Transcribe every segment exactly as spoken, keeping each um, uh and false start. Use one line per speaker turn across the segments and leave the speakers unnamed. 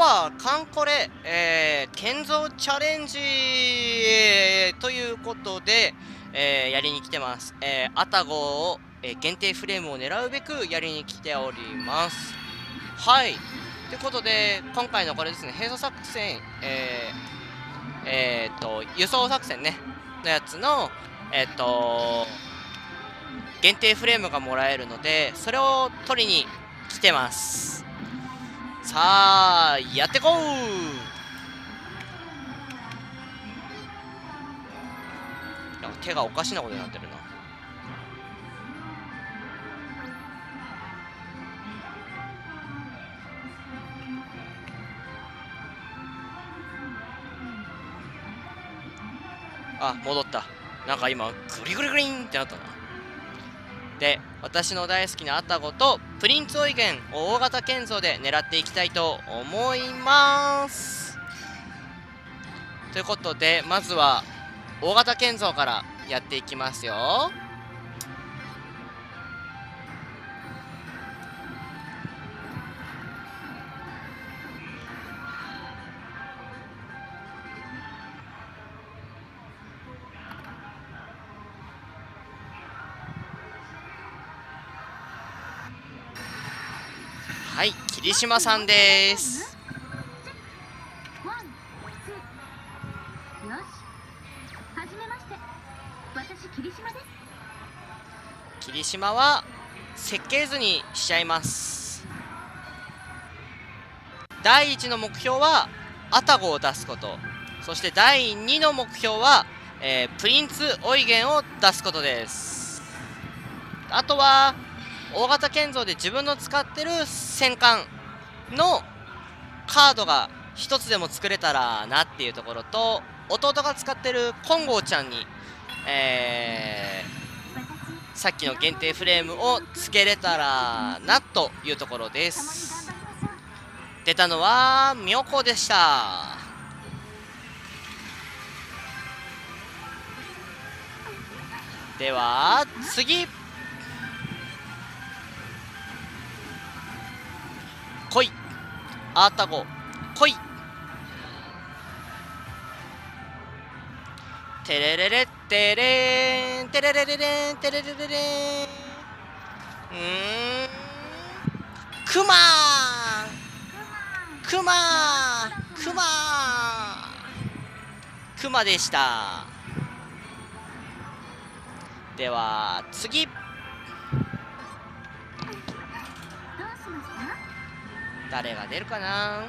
はカンコレ、えー、建造チャレンジということで、えー、やりに来てます。えー、アタゴを、えー、限定フレームを狙うべくやりに来ております。はい。ということで、今回のこれですね、閉鎖作戦、えー、えー、っと、輸送作戦ね、のやつの、えー、っと、限定フレームがもらえるので、それを取りに来てます。さあ、やってこう。なんか手がおかしなことになってるな。あ、戻った。なんか今、グリグリグリンってなったな。で、私の大好きなアタゴとプリンツオイゲンを大型建造で狙っていきたいと思います。ということで、まずは大型建造からやっていきますよ。はい、霧島さんです。霧島は設計図にしちゃいます。だいいちの目標はアタゴを出すこと、そしてだいにの目標は、えー、プリンツオイゲンを出すことです。あとは大型建造で自分の使ってる戦艦のカードがひとつでも作れたらなっていうところと、弟が使ってる金剛ちゃんに、えー、さっきの限定フレームをつけれたらなというところです。出たのは妙高でした。では次、来いアータゴ、来い。テレレレッテレーンテレレレレンテレレレレン。うーん、クマークマークマークマでした。では次、誰が出るかな。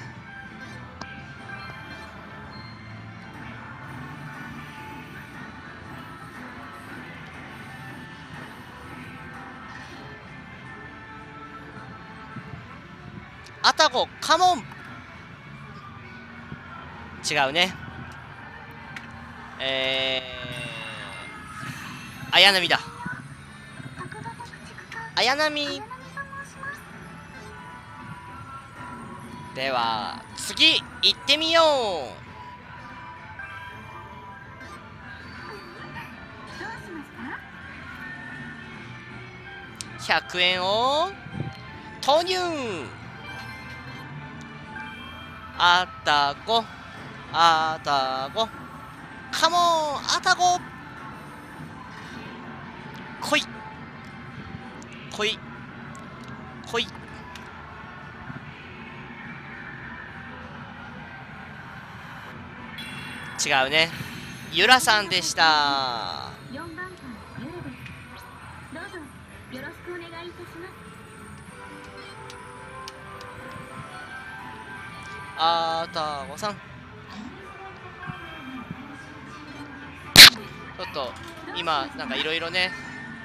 アタゴカモン。違うね。えー、綾波だ。綾波。では次行ってみよう。ひゃくえんを投入。アタゴアタゴカモンアタゴ、来い来い来い。違うね、ゆらさんでした。あーたごさん、ちょっと今なんかいろいろね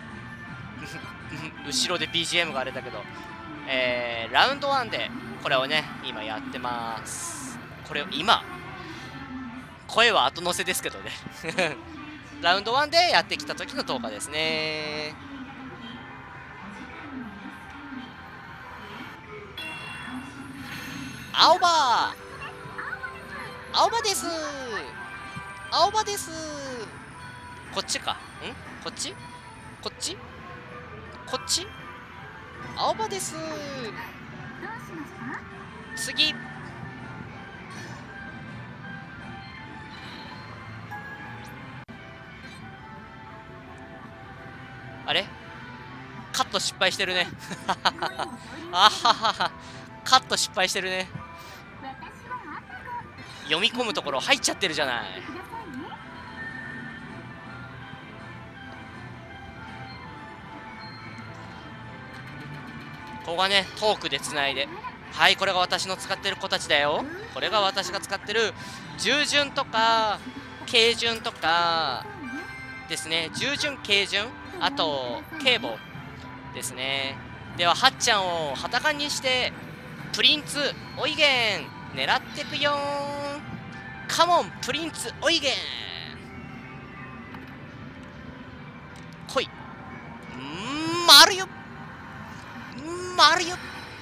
後ろで ビージーエム があれだけど、えー、ラウンドワンでこれをね今やってます。これを今声は後乗せですけどねラウンドワンでやってきた時の動画ですね。青葉青葉です。青葉です。こっちかん、こっちこっちこっち青葉です。次あれカット失敗してるね。あははは。カット失敗してるね。読み込むところ入っちゃってるじゃない。ここがね、トークでつないで。はい、これが私の使ってる子たちだよ。これが私が使ってる従順とか軽順とかですね。従順、軽順、あと警母ですね。でははっちゃんを旗缶にしてプリンツオイゲン狙ってくよーん。カモンプリンツオイゲン来い。んー丸よ丸よ。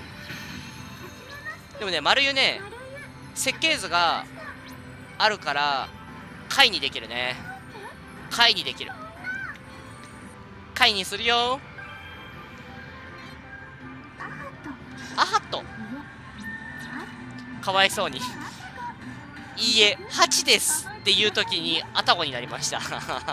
でもね、丸湯ね、設計図があるから貝にできるね。貝にできる。貝にするよ。アハットかわいそうにいいえはちですっていう時にアタゴになりました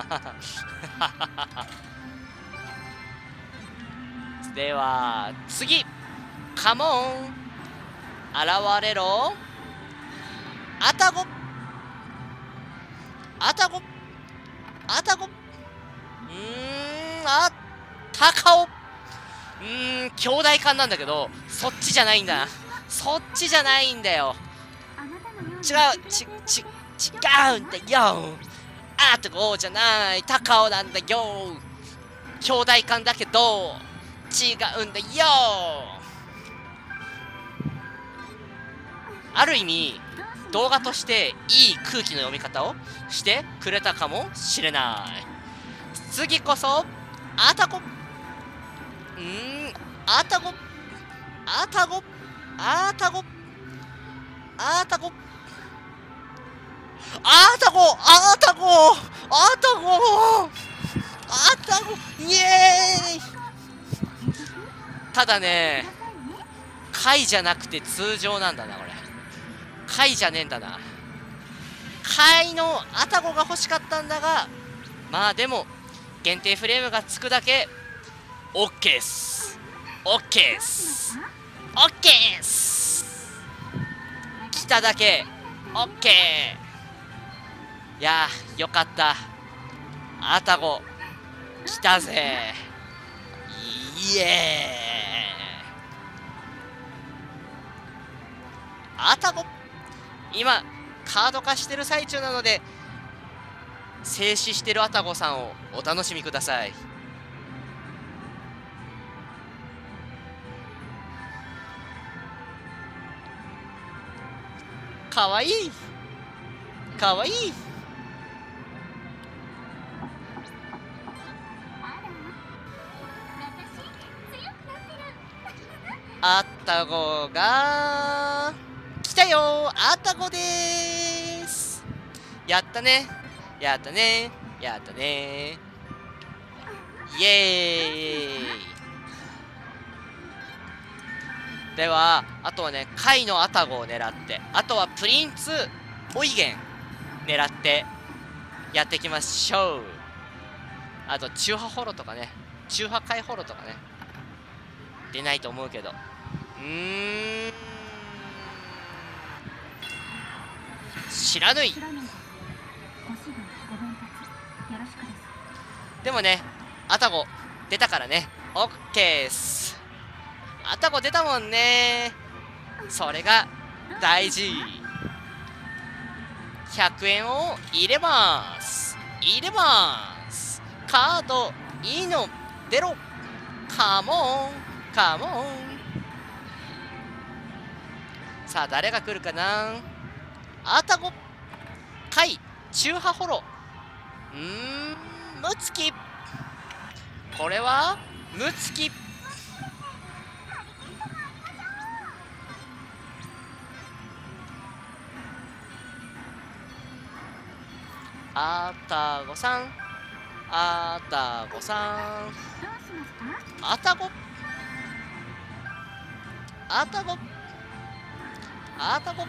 では次カモン現れろ。アタゴアタゴアタゴうーんあタカオうーん兄弟艦なんだけどそっちじゃないんだな。そっちじゃないんだよ。違うちち違うんだよ。アタゴじゃないタカオなんだよ。兄弟艦だけど違うんだよ。ある意味動画としていい空気の読み方をしてくれたかもしれない。次こそアタゴうーんアタゴアタゴアタゴアタゴアタゴアタゴアタゴアタゴイエーイ。ただね貝じゃなくて通常なんだなこれ。貝じゃねえんだな。貝のアタゴが欲しかったんだが、まあでも限定フレームがつくだけ OK っす OK っす OK っす。来ただけ OK。 いやーよかった。アタゴ来たぜ。イエーイ。アタゴ今カード化してる最中なので静止してるアタゴさんをお楽しみください。かわいいかわいい。アタゴが来たよ。アタゴでーす。やったねやったねやったねイエーイ。ではあとはね貝のアタゴを狙って、あとはプリンツオイゲン狙ってやっていきましょう。あと中波ホロとかね、中波貝ホロとかね出ないと思うけど、うーん知らぬい。でもねアタゴ出たからね OK っす。アタゴ出たもんね。それが大事。ひゃくえんを入れます入れますカードいいの出ろ。カモンカモン。さあ誰が来るかな。アタゴ貝中波ホロうーんムツキ。これはムツキ。アタゴさんアタゴさんアタゴアタゴアタゴ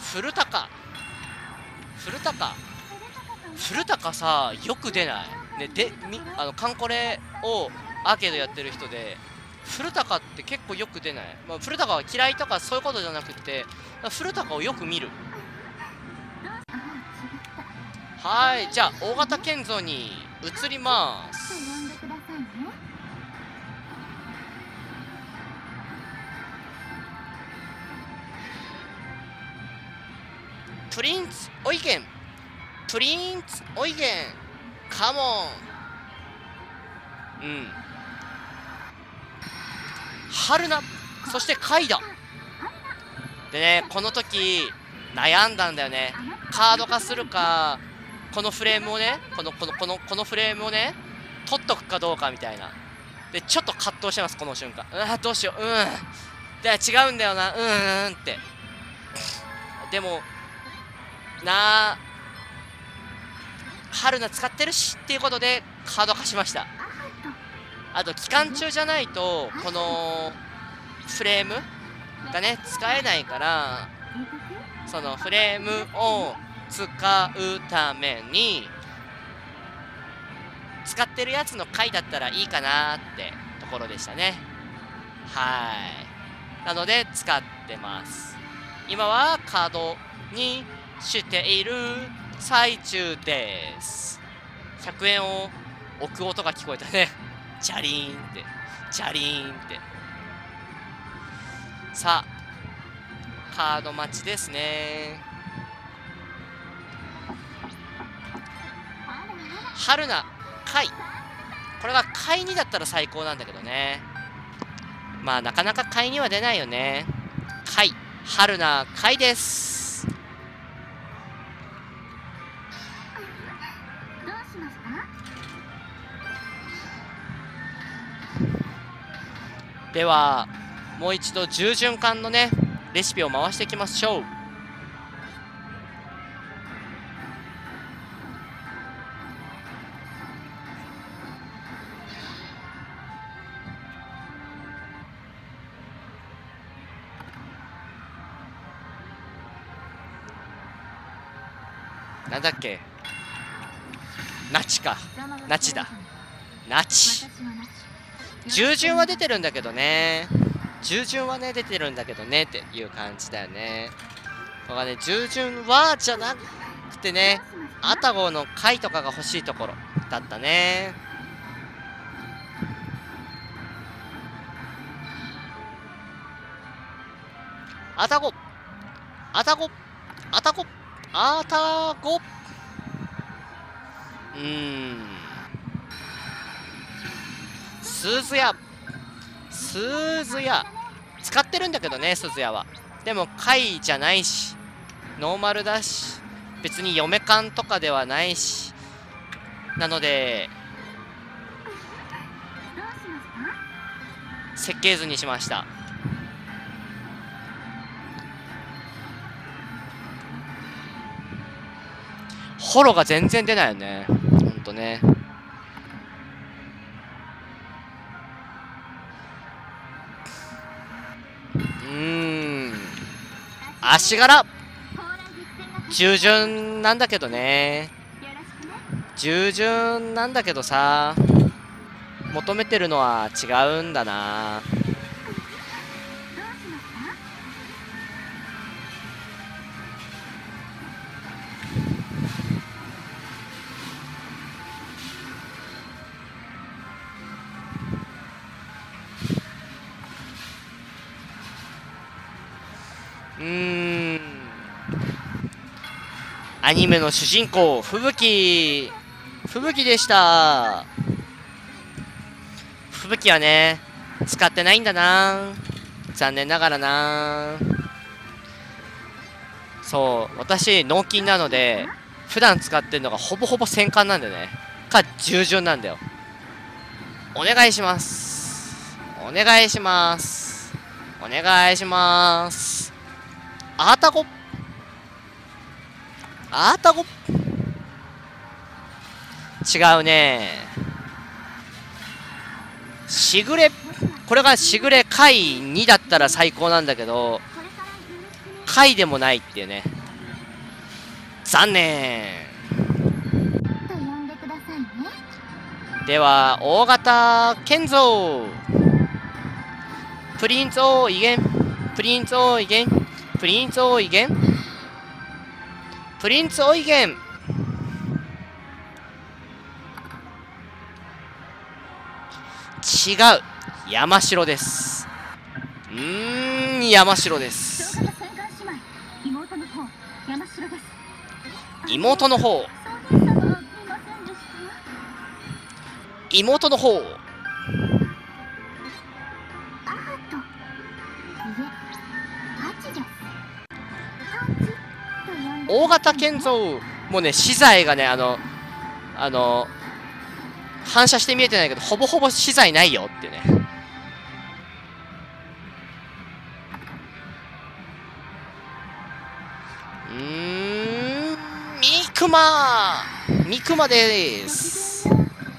古高古高古高さ、よく出ないね。でみあのカンコレをアーケードやってる人で古高って結構よく出ない。まあ、古高は嫌いとかそういうことじゃなくて、古高をよく見る。はい、じゃあ大型建造に移ります。プリンツオイゲンプリンツオイゲンカモン。うん、春菜、そしてカイダでね、この時悩んだんだよね。カード化するか、このフレームをね、このこのこのこのフレームをね取っとくかどうかみたいな。でちょっと葛藤してます、この瞬間。うわどうしよう、うんで違うんだよな、うんうんってでもなあ、春菜使ってるしっていうことでカード化しました。あと期間中じゃないとこのフレームがね使えないから、そのフレームを使うために使ってるやつの回だったらいいかなってところでしたね。はい、なので使ってます。今はカードにしている最中です。ひゃくえんを置く音が聞こえたね。チャリーンってチャリーンって。さあカード待ちですね。春菜貝、これが貝にだったら最高なんだけどね。まあなかなか貝には出ないよね。貝、春菜貝です。ではもう一度従順艦のねレシピを回していきましょう。なんだっけ、ナチか、ナチだ、ナチ。従順は出てるんだけどね、従順はね出てるんだけどねっていう感じだよね。これがね、従順はじゃなくてね、アタゴの貝とかが欲しいところだったね。アタゴアタゴアタゴアタゴうーん鈴屋鈴屋使ってるんだけどね、鈴屋は。でも貝じゃないしノーマルだし、別に嫁缶とかではないし、なので設計図にしました。ホロが全然出ないよね、ほんとね。うーん足柄従順なんだけどね、従順なんだけどさ、求めてるのは違うんだな。うーんアニメの主人公吹雪吹雪でした。吹雪はね使ってないんだな、残念ながらな。そう私脳筋なので普段使ってるのがほぼほぼ戦艦なんだよね、か従順なんだよ。お願いしますお願いしますお願いします。アータゴアータゴ違うね。しぐれ、これがしぐれ回にだったら最高なんだけど、回でもないっていうね。 残念。では大型建造プリンツ王威厳プリンツ王威厳プリンツ王威厳プリンツ王威厳。違う、山城です。うーん、山城です。妹の方妹の方大型建造。もうね、資材がね、あのあの反射して見えてないけど、ほぼほぼ資材ないよっていうね。うーん、ミクマミクマです。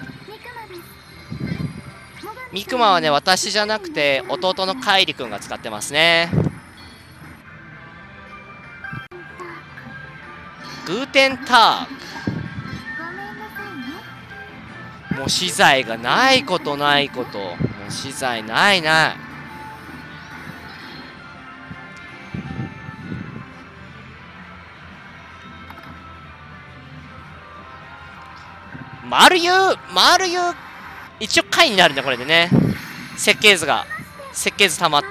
ミクマはね、私じゃなくて弟のカイリくんが使ってますね。グーテンターク。もう資材がないことないこと。もう資材ないない。丸湯丸湯一応回になるんだこれでね。設計図が設計図溜まって。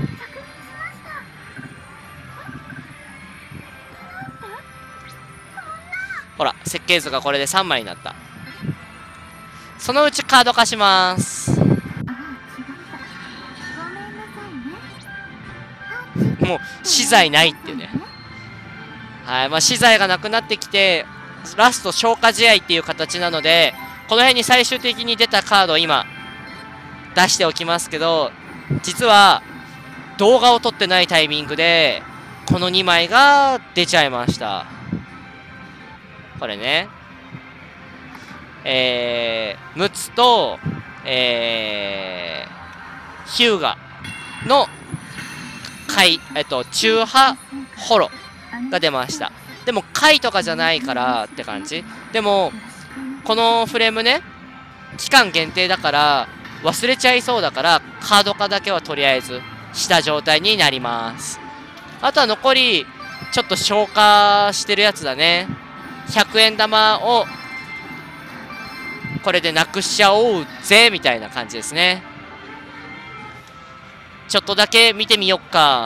ほら設計図がこれでさんまいになった。そのうちカード化します。もう資材ないっていうね。はい、まあ資材がなくなってきてラスト消化試合っていう形なので、この辺に最終的に出たカードを今出しておきますけど、実は動画を撮ってないタイミングでこのにまいが出ちゃいました。これね、えー、ムツと、えー、ヒューガの回、えっと、中波ホロが出ました。でも回とかじゃないからって感じ。でもこのフレームね、期間限定だから忘れちゃいそうだから、カード化だけはとりあえずした状態になります。あとは残りちょっと消化してるやつだね。ひゃくえん玉をこれでなくしちゃおうぜみたいな感じですね。ちょっとだけ見てみよっか。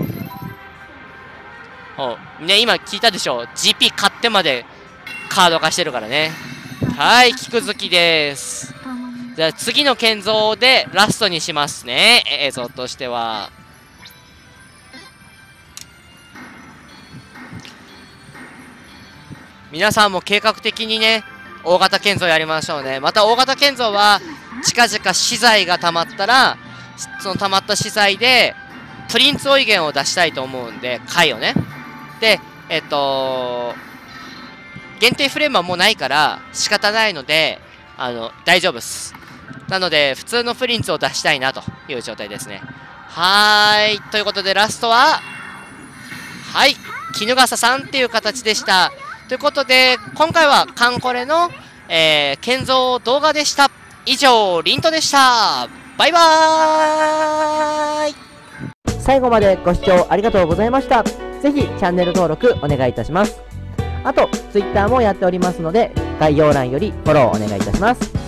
おね、今聞いたでしょ。 ジーピー 買ってまでカード化してるからね。はい、菊月です。じゃあ次の建造でラストにしますね、映像としては。皆さんも計画的にね、大型建造やりましょうね。また大型建造は近々資材が溜まったら、その溜まった資材でプリンツオイゲンを出したいと思うんで、回をね。で、えっと限定フレームはもうないから仕方ないので、あの大丈夫っす。なので普通のプリンツを出したいなという状態ですね。はーい、ということでラストははい衣笠さんっていう形でした。ということで今回はカンコレの、えー、建造動画でした。以上リントでした。バイバーイ。
最後までご視聴ありがとうございました。ぜひチャンネル登録お願いいたします。あと ツイッター もやっておりますので、概要欄よりフォローお願いいたします。